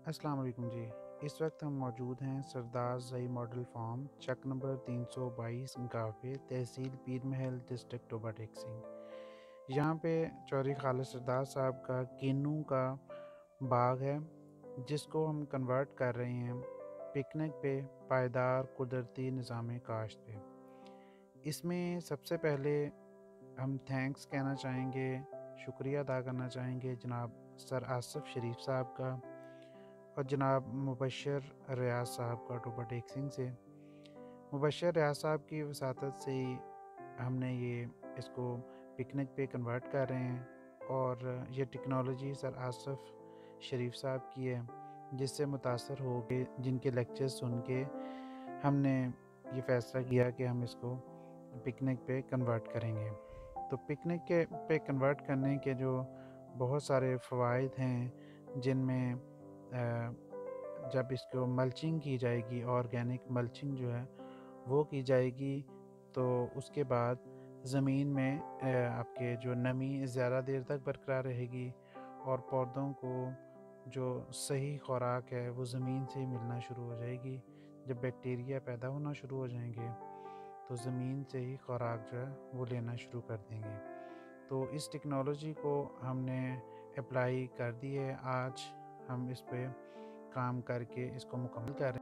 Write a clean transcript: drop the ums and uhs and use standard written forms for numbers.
السلام علیکم جی۔ اس وقت ہم موجود ہیں Sardar Zai model farm, Chak number 322 گاوے، تحصیل پیر محل، ڈسٹرکٹ ٹوبہ ٹیک سنگھ۔ یہاں پہ چودھری خالد سردار صاحب کا کینو کا باغ ہے، جس کو ہم کنورٹ کر رہے ہیں پکنک پہ، پائیدار قدرتی نظام کاشت پہ۔ اس میں سب سے پہلے ہم تھینکس کہنا چاہیں گے، شکریہ ادا کرنا چاہیں گے جناب سر آصف شریف صاحب کا اور جناب مبشر ریاض صاحب کا ٹوبہ ٹیک سنگھ سے۔ مبشر ریاض صاحب کی وساطت سے ہی ہم نے اس کو پکنک پہ کنورٹ کر رہے ہیں، اور یہ ٹیکنالوجی سر آصف شریف صاحب کی ہے، جس سے متاثر ہو کے، جن کے لیکچر سن کے ہم نے یہ فیصلہ کیا کہ ہم اس کو پکنک پہ کنورٹ کریں گے۔ تو پکنک پہ کنورٹ کرنے کے جو بہت سارے فوائد ہیں، جن میں جب اس کو ملچنگ کی جائے گی، آرگینک ملچنگ جو ہے وہ کی جائے گی، تو اس کے بعد زمین میں آپ کے جو نمی زیادہ دیر تک برقرار رہے گی، اور پودوں کو جو صحیح خوراک ہے وہ زمین سے ہی ملنا شروع ہو جائے گی۔ جب بیکٹیریا پیدا ہونا شروع ہو جائیں گے تو زمین سے ہی خوراک جو ہے وہ لینا شروع کر دیں گے۔ تو اس ٹیکنالوجی کو ہم نے اپلائی کر دی ہے۔ آج ہم اس پہ کام کر کے اس کو مکمل کر رہے ہیں۔